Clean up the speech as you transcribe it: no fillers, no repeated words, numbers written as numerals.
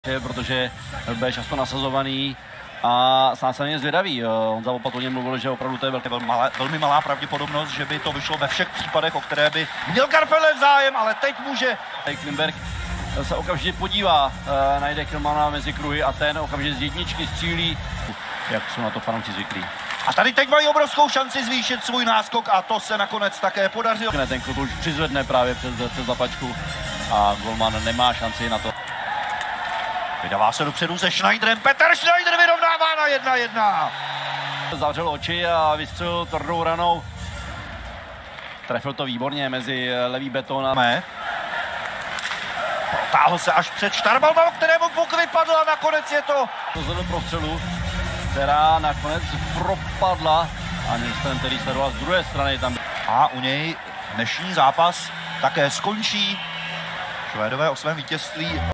protože bude často nasazovaný a sám se na ně zvědavý. On za opakovaně mluvil, že opravdu to je velmi malá pravděpodobnost, že by to vyšlo ve všech případech, o které by měl Garfelev zájem, ale teď může. Klimberg se okamžitě podívá, najde Krmana mezi kruhy a ten okamžitě z jedničky střílí, jak jsou na to fanoušci zvyklí. A tady teď mají obrovskou šanci zvýšit svůj náskok a to se nakonec také podařilo. Ten klub už přizvedne právě přes lapačku a golman nemá šanci na to. Vydává se dopředu se Schneiderem, Petr Schneider vyrovnává na 1:1. Zavřel oči a vystřelil tvrdou ranou. Trefil to výborně mezi levý beton a... Protáhl se až před Štarbalma, kterému puk vypadl a nakonec je to... Rozhodl prostřelu, která nakonec propadla a ten, který sledoval z druhé strany tam. A u něj dnešní zápas také skončí. Švédové o svém vítězství